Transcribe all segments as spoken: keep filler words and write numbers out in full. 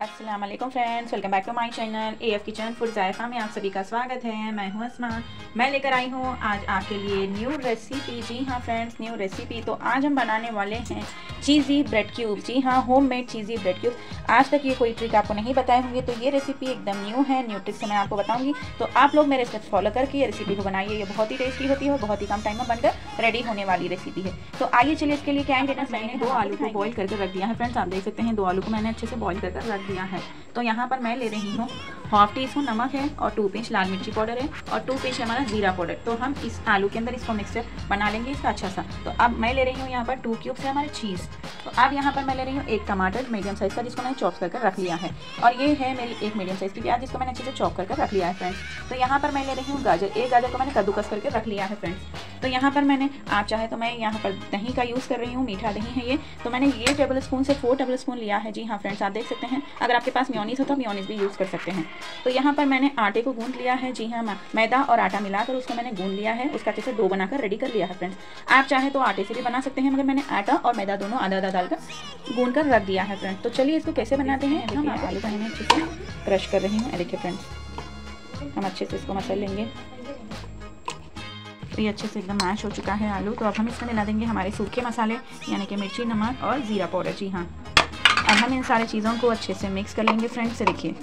अस्सलाम वालेकुम friends, welcome back to my channel A F kitchen food Zaika में आप सभी का स्वागत है। मैं हूं अस्मा। मैं लेकर आई हूं आज आपके लिए न्यू रेसिपी। जी हां फ्रेंड्स, न्यू रेसिपी। तो आज हम बनाने वाले हैं चीज़ी ब्रेड क्यूब। जी हां, होममेड चीज़ी ब्रेड क्यूब। आज तक ये कोई ट्रिक आपको नहीं बताए होंगे, तो ये रेसिपी एकदम न्यू है। न्यू ट्रिक से मैं आपको बताऊँगी, तो आप लोग मेरे स्टेप्स फॉलो करके ये रेसिपी को बनाइए। ये बहुत ही टेस्टी होती है और बहुत ही कम टाइम में बनकर रेडी होने वाली रेसिपी है। तो आइए चलिए इसके लिए क्या इंग्रेडिएंट्स। मैंने दो आलू को बॉईल करके रख दिया है फ्रेंड्स। आप देख सकते हैं दो आलू को मैंने अच्छे से बॉईल करके रख दिया है। तो यहाँ पर मैं ले रही हूँ हाफ टी स्पून नमक है और टू पिंच लाल मिर्ची पाउडर है और टू पिंच हमारा जीरा पाउडर। तो हम इस आलू के अंदर इसको मिक्सचर बना लेंगे इसका अच्छा सा। तो अब मैं ले रही हूँ यहाँ पर टू क्यूब्स है हमारे चीज़। तो अब यहाँ पर मैं ले रही हूँ एक टमाटर मीडियम साइज़ का, जिसको मैंने चॉप करके रख लिया है। और ये है मेरी एक मीडियम साइज़ की प्याज, जिसको मैंने अच्छे से चॉप करके रख लिया है फ्रेंड्स। तो यहाँ पर मैं ले रही हूँ गाजर। एक गाजर को मैंने कद्दूकस करके रख लिया है फ्रेंड्स। तो यहाँ पर मैंने, आप चाहे तो मैं यहाँ पर दही का यूज़ कर रही हूँ, मीठा दही है ये। तो मैंने ये टेबल स्पून से फोर टेबल स्पून लिया है। जी हाँ फ्रेंड्स, आप देख सकते हैं। अगर आपके पास मेयोनीज हो तो मेयोनीज भी यूज़ कर सकते हैं। तो यहाँ पर मैंने आटे को गूंद लिया है। जी हाँ, मैदा और आटा मिलाकर उसको मैंने गूंद लिया है। उसका अच्छे से डो बनाकर रेडी कर लिया है फ्रेंड्स। आप चाहे तो आटे से भी बना सकते हैं, मगर मैंने आटा और मैदा दोनों आधा आधा डालकर गूंद कर रख दिया है फ्रेंड्स। तो चलिए इसको कैसे बनाते हैं। हम आलू को मैंने अच्छे से क्रश कर रही हूँ। देखिए फ्रेंड्स, हम अच्छे से इसको मसल लेंगे। तो ये अच्छे से एकदम मैश हो चुका है आलू। तो अब हम इसमें मिला देंगे हमारे सूखे मसाले, यानी कि मिर्ची, नमक और ज़ीरा पाउडर। जी हाँ, अब हम इन सारी चीज़ों को अच्छे से मिक्स कर लेंगे फ्रेंड्स। देखिए,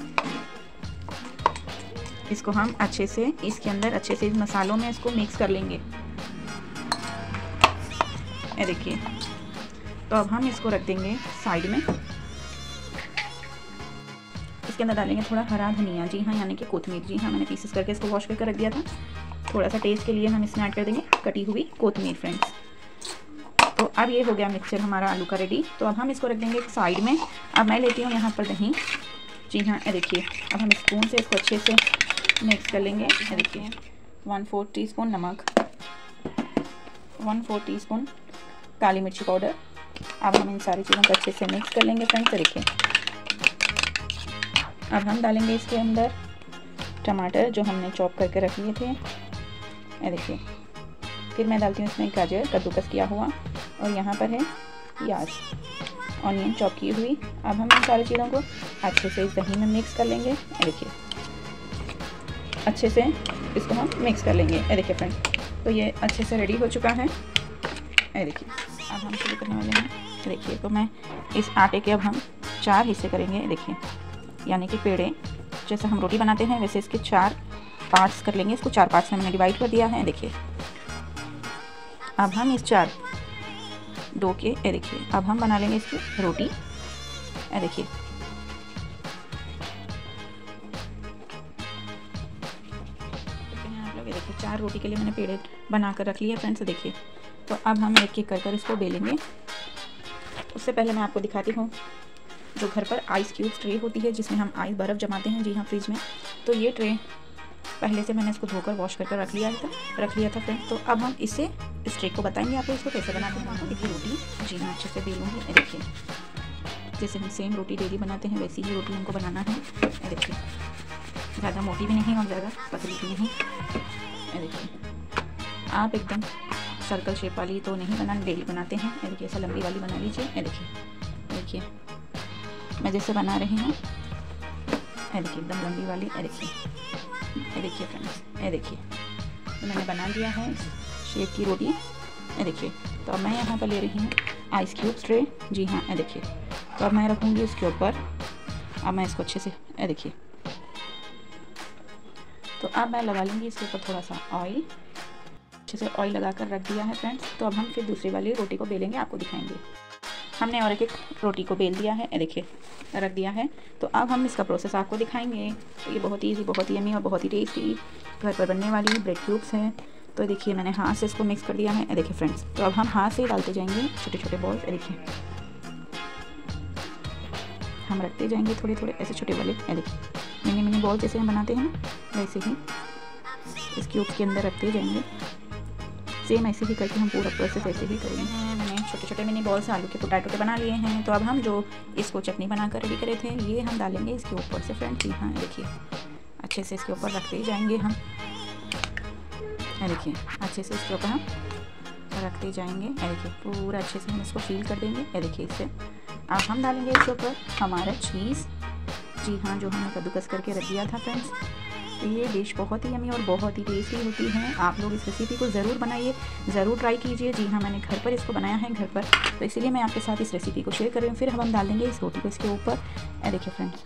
इसको हम अच्छे से इसके अंदर अच्छे से इस मसालों में इसको मिक्स कर लेंगे। ये देखिए, तो अब हम इसको रख देंगे साइड में। इसके अंदर डालेंगे थोड़ा हरा धनिया। जी हाँ, यानी कि कोतमीर। जी हाँ, मैंने पीसेस करके इसको वॉश करके रख दिया था। थोड़ा सा टेस्ट के लिए हम इसमें ऐड कर देंगे कटी हुई कोतमीर फ्रेंड्स। तो अब ये हो गया मिक्सचर हमारा आलू का रेडी। तो अब हम इसको रख देंगे एक साइड में। अब मैं लेती हूँ यहाँ पर दही। जी हाँ, ये देखिए, अब हम स्पून से इसको अच्छे से मिक्स कर लेंगे। ये देखिए, वन फोर्थ टी स्पून नमक, वन फोर्थ टी स्पून काली मिर्ची पाउडर। अब हम इन सारी चीज़ों को अच्छे से मिक्स कर लेंगे फ्रेंड्स। देखिए, अब हम डालेंगे इसके अंदर टमाटर जो हमने चॉप करके रख लिए थे। ये देखिए, फिर मैं डालती हूँ इसमें गाजर कद्दूकस किया हुआ, और यहाँ पर है प्याज, ऑनियन चॉप की हुई। अब हम इन सारी चीज़ों को अच्छे से इस दही में मिक्स कर लेंगे। ये देखिए, अच्छे से इसको हम मिक्स कर लेंगे। ये देखिए फ्रेंड्स, तो ये अच्छे से रेडी हो चुका है। ये देखिए, अब हम शुरू करने वाले हैं। देखिए, तो मैं इस आटे के अब हम चार हिस्से करेंगे। देखिए, यानी कि पेड़े जैसे हम रोटी बनाते हैं वैसे इसके चार पार्ट्स कर लेंगे। इसको चार पार्ट्स में मैंने डिवाइड कर दिया है। देखिए, अब हम इस चार डो के, ये देखिए, अब हम बना लेंगे इसकी रोटी। ये देखिए, आप लोग ये देखिए, चार रोटी के लिए मैंने पेड़े बना कर रख लिए फ्रेंड्स। देखिए, तो अब हम एक एक कर कर इसको बेलेंगे। उससे पहले मैं आपको दिखाती हूँ, जो घर पर आइस क्यूब्स ट्रे होती है जिसमें हम आइस बर्फ़ जमाते हैं। जी हाँ, फ्रिज में। तो ये ट्रे पहले से मैंने इसको धोकर वॉश करके रख लिया था रख लिया था फ्रेंड्स। तो अब हम इससे इस ट्रे को बताएंगे आपको इसको कैसे बनाते हैं। आपको देखिए, रोटी जी हाँ अच्छे से बेलूँगी। देखिए, जैसे हम सेम रोटी डेली बनाते हैं वैसी ही रोटी हमको बनाना है। देखिए, ज़्यादा मोटी भी नहीं और ज़्यादा पतली भी नहीं। देखिए, आप एकदम सर्कल शेप वाली तो नहीं बनाना, डेली बनाते हैं। देखिए, ऐसा लंबी वाली बना लीजिए। देखिए देखिए मैं जैसे बना रही हूँ, ये देखिए, एकदम लंबी वाली। ये देखिए, ये देखिए फ्रेंड्स, ये देखिए, तो मैंने बना लिया है इस शेप की रोटी। ये देखिए, तो अब मैं यहाँ पर ले रही हूँ आइस क्यूब्स ट्रे। जी हाँ, ये देखिए, तो अब मैं रखूँगी उसके ऊपर। अब मैं इसको अच्छे से, ये देखिए, तो अब मैं लगा लूँगी इसके ऊपर थोड़ा सा ऑयल। अच्छे से ऑयल लगा कर रख दिया है फ्रेंड्स। तो अब हम फिर दूसरी वाली रोटी को बेलेंगे, आपको दिखाएंगे। हमने और एक एक रोटी को बेल दिया है। ये देखिए, रख दिया है। तो अब हम इसका प्रोसेस आपको दिखाएंगे। तो ये बहुत ही ईजी, बहुत ही यम्मी और बहुत ही टेस्टी घर पर बनने वाली ब्रेड क्यूब्स हैं। तो देखिए, मैंने हाथ से इसको मिक्स कर दिया है। ये देखिए फ्रेंड्स, तो अब हम हाथ से डालते जाएंगे छोटे छोटे बॉल्स। ये देखिए, हम रखते जाएंगे थोड़े थोड़े ऐसे छोटे वाले। ये देखिए, मिनी मिनी बॉल जैसे हम बनाते हैं वैसे ही इस क्यूब्स के अंदर रखते जाएंगे। सेम ऐसे ही करके हम पूरा प्रोसेस ऐसे ही करेंगे। मैंने छोटे छोटे मिनी बॉल्स आलू के पोटैटो के बना लिए हैं। तो अब हम जो इसको चटनी बनाकर रेडी करे थे, ये हम डालेंगे इसके ऊपर से फ्रेंड्स। जी हाँ, देखिए, अच्छे से इसके ऊपर रखते ही जाएंगे हम। देखिए, अच्छे से इसके ऊपर हम रखते जाएंगे। ये देखिए, पूरा अच्छे से हम इसको फील कर देंगे। ये देखिए, इससे अब हम डालेंगे इसके ऊपर हमारा चीज़। जी हाँ, जो हमने कद्दूकस करके रख दिया था फ्रेंड्स। तो ये डिश बहुत ही यम्मी और बहुत ही टेस्टी होती है। आप लोग इस रेसिपी को ज़रूर बनाइए, ज़रूर ट्राई कीजिए। जी हाँ, मैंने घर पर इसको बनाया है घर पर, तो इसीलिए मैं आपके साथ इस रेसिपी को शेयर कर रही हूँ। फिर हम डाल देंगे इस रोटी को इसके ऊपर। ये देखिए फ्रेंड्स,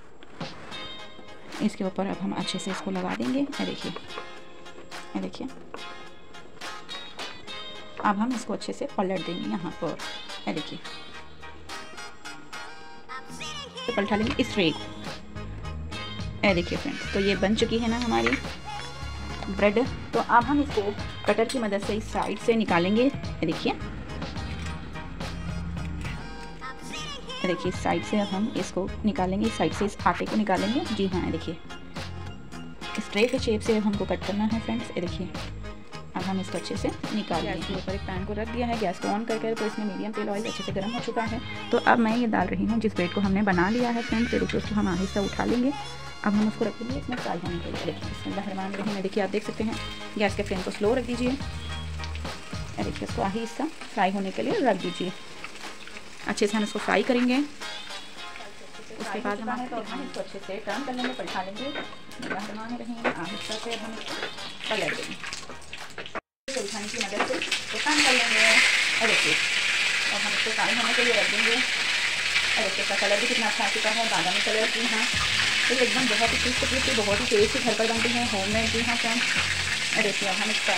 इसके ऊपर अब हम अच्छे से इसको लगा देंगे। ये देखिए, ये देखिए, अब हम इसको अच्छे से पलट देंगे यहाँ पर। ये देखिए, तो पलटा लेंगे इस ट्रे को। ये देखिए फ्रेंड्स, तो ये बन चुकी है ना हमारी ब्रेड। तो अब हम इसको कटर की मदद से इस साइड से निकालेंगे। ये देखिए, ये देखिए, इस साइड से अब हम इसको निकालेंगे, इस साइड से इस आटे को निकालेंगे। जी हाँ, ये देखिए, इस ट्रे के शेप से अब हमको कट करना है फ्रेंड्स। ये देखिए, अब हम इसको अच्छे से निकाल लेंगे। गैस के ऊपर एक पैन को रख दिया है, गैस को ऑन करके, तो इसमें मीडियम तेल ऑयल अच्छे से गर्म हो चुका है। तो अब मैं ये डाल रही हूँ जिस ब्रेड को हमने बना लिया है फ्रेंड्स। ये देखिए, उसको हम आहिस्ता उठा लेंगे। अब हम उसको रख देंगे इसमें फ्राई होने के लिए। देखिए, बिस्मिल्लाह रही है। देखिए, आप देख सकते हैं, गैस के फ्लेम को स्लो रख दीजिए। देखिए, इसको आहिस्ता फ्राई होने के लिए रख दीजिए। अच्छे से हम इसको फ्राई करेंगे। उसके बाद हम तो हम इसको अच्छे से टर्न कर लेंगे, पलटा लेंगे। रहेंगे आहिस्ता से हम पलट देंगे उठाने की मदद से, तो टर्न कर लेंगे। और देखिए, और हम इसको फ्राई होने के लिए रख देंगे। और इसका कलर भी कितना अच्छा आ चुका है, बादामी कलर की। हाँ, तो एकदम बहुत ही टेस्टी टेस्टी, बहुत ही टेस्टी घर पर बनती हैं, होममेड। जी हाँ फ्रेंड्स, देखिए, अब हम इसका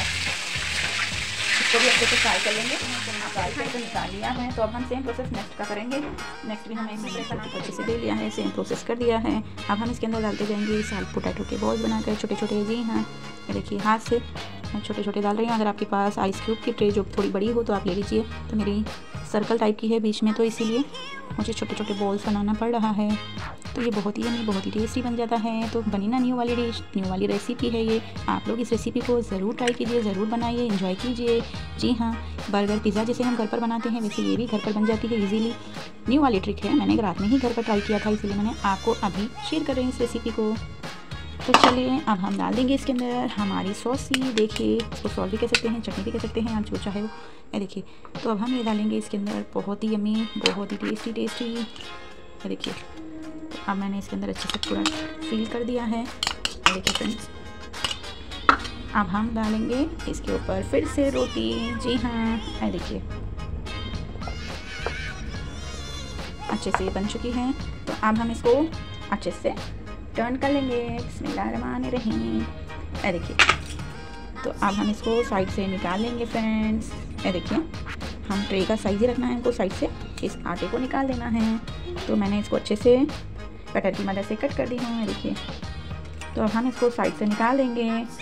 इसको भी अच्छे से फ्राई कर लेंगे। फ्राई करके निकाल लिया है। तो अब हम सेम प्रोसेस नेक्स्ट का करेंगे। नेक्स्ट भी हमें इसी तरह अच्छे से दे लिया है, सेम प्रोसेस कर दिया है। अब हम इसके अंदर डालते जाएंगे साल्ट पोटैटो के बॉल्स बनाकर छोटे छोटे। जी हाँ, ये देखिए, हाथ से मैं छोटे छोटे डाल रही हूँ। अगर आपके पास आइस क्यूब की ट्रे जो थोड़ी बड़ी हो तो आप ले लीजिए। तो मेरी सर्कल टाइप की है बीच में, तो इसीलिए मुझे छोटे छोटे बॉल्स बनाना पड़ रहा है। तो ये बहुत ही यम्मी, बहुत ही टेस्टी बन जाता है। तो बनी ना न्यू वाली डिश, न्यू वाली रेसिपी है ये। आप लोग इस रेसिपी को ज़रूर ट्राई कीजिए, ज़रूर बनाइए, एंजॉय कीजिए। जी हाँ, बर्गर पिज़्ज़ा जैसे हम घर पर बनाते हैं वैसे ये भी घर पर बन जाती है इजीली। न्यू वाली ट्रिक है, मैंने रात में ही घर पर ट्राई किया था, इसीलिए मैंने आपको अभी शेयर कर रही हूँ इस रेसिपी को। तो चलिए, अब हम डाल देंगे इसके अंदर हमारी सॉसी। देखिए, इसको सॉस भी कह सकते हैं, चटनी भी कह सकते हैं, आप जो चाहे वो। ये देखिए, तो अब हम ये डालेंगे इसके अंदर, बहुत ही यम्मी, बहुत ही टेस्टी टेस्टी। ये देखिए, तो अब मैंने इसके अंदर अच्छे से पूरा फिल कर दिया है। देखिए फ्रेंड्स, अब हम डालेंगे इसके ऊपर फिर से रोटी। जी हाँ, ये देखिए, अच्छे से बन चुकी है। तो अब हम इसको अच्छे से टर्न कर लेंगे। बिस्मिल्लाहिर्रहमानिर्रहीम। ये देखिए, तो अब हम इसको साइड से निकाल लेंगे फ्रेंड्स। ये देखिए, हम ट्रे का साइज़ ही रखना है हमको, साइड से इस आटे को निकाल देना है। तो मैंने इसको अच्छे से कटर की मदद से कट कर दी हूँ। ये देखिए, तो अब हम इसको साइड से निकाल देंगे।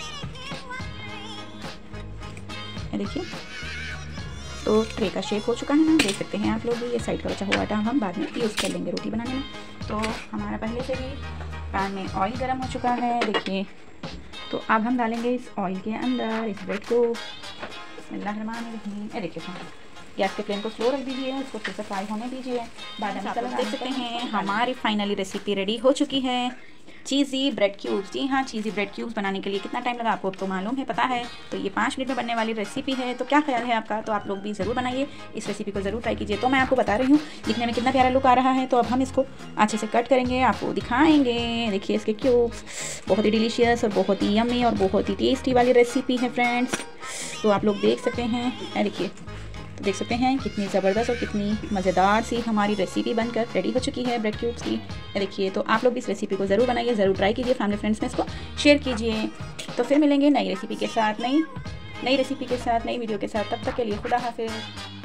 ये देखिए, तो ट्रे का शेप हो चुका है ना, देख सकते हैं आप लोग भी। ये साइड का बचा हुआ आटा हम बाद में यूज़ कर लेंगे रोटी बनाने में। तो हमारा पहले से भी पैन में ऑयल गर्म हो चुका है। देखिए, तो अब हम डालेंगे इस ऑयल के अंदर इस ब्रेड को। बिस्मिल्लाहिर्रहमानिर्रहीम। ये देखिए, गैस के फ्लेम को स्लो रख दीजिए, इसको फिर से फ्राई होने दीजिए। बादामी कलर देख सकते हैं। हमारी फाइनली रेसिपी रेडी हो चुकी है, चीज़ी ब्रेड क्यूब्स। जी हाँ, चीज़ी ब्रेड क्यूब्स बनाने के लिए कितना टाइम लगा आपको तो मालूम है, पता है। तो ये पाँच मिनट में बनने वाली रेसिपी है। तो क्या ख्याल है आपका? तो आप लोग भी ज़रूर बनाइए, इस रेसिपी को ज़रूर ट्राई कीजिए। तो मैं आपको बता रही हूँ दिखने में कितना प्यारा लुक आ रहा है। तो अब हम इसको अच्छे से कट करेंगे, आपको दिखाएंगे। देखिए, इसके क्यूब्स बहुत ही डिलीशियस और बहुत ही यम्मी और बहुत ही टेस्टी वाली रेसिपी है फ्रेंड्स। तो आप लोग देख सकते हैं, देखिए, तो देख सकते हैं कितनी ज़बरदस्त और कितनी मज़ेदार सी हमारी रेसिपी बनकर रेडी हो चुकी है ब्रेड क्यूब्स की। देखिए, तो आप लोग भी इस रेसिपी को ज़रूर बनाइए, ज़रूर ट्राई कीजिए, फैमिली फ्रेंड्स में इसको शेयर कीजिए। तो फिर मिलेंगे नई रेसिपी के साथ, नई नई रेसिपी के साथ, नई वीडियो के साथ। तब तक के लिए खुदा हाफिज़।